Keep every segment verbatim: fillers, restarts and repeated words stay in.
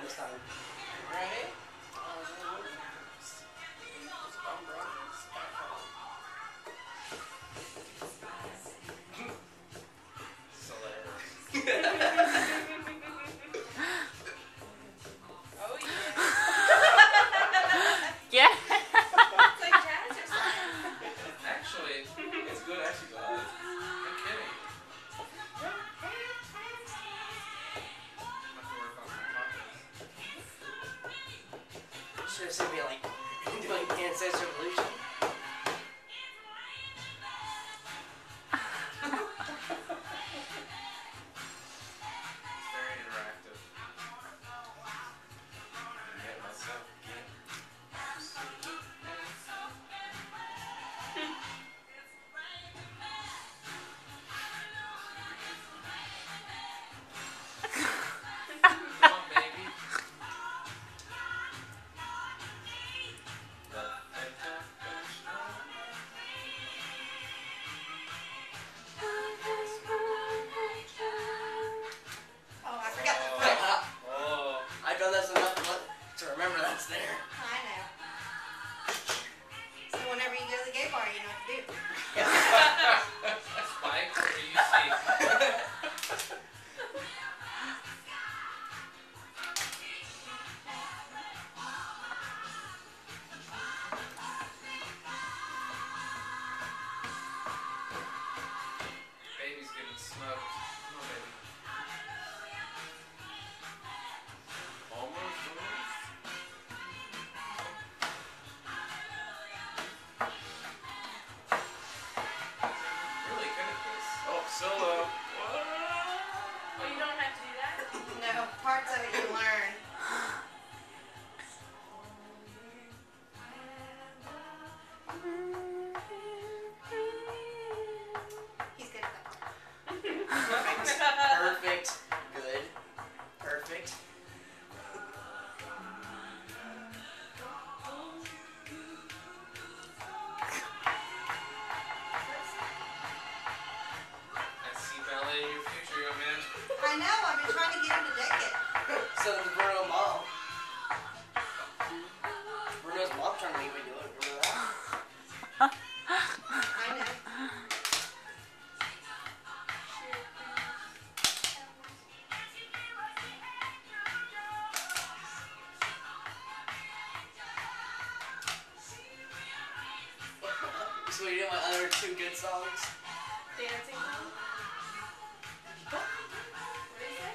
this time. Ready? Oh yeah. Yeah. It's like jazz or something. Actually, it's good exercise. I'm kidding. I have to work on my tacos. Should have seen me like doing Dance Dance Revolution. It's very interactive. Get myself again. Come on, baby. Oh, I forgot the Oh. foot. Oh. I've done this enough to remember that's there. I know. So whenever you go to the gay bar, you know what to do. Spike, what do you see? Baby's getting smoked. Come on, baby. Almost, almost. Really good at this. Oh, solo. Well, you don't have to do that. No, parts of it you learn. He's good at that. Perfect. Good. Perfect. I see ballet in your future, young man. I know, I've been trying to get him to take it. So does Bruno mom. Bruno's mom trying to make me do it. Remember that? I know. So you know my other two good songs? Dancing song? What did you say?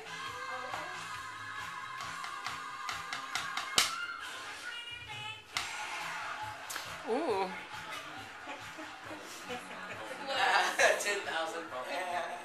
Ooh. ten thousand.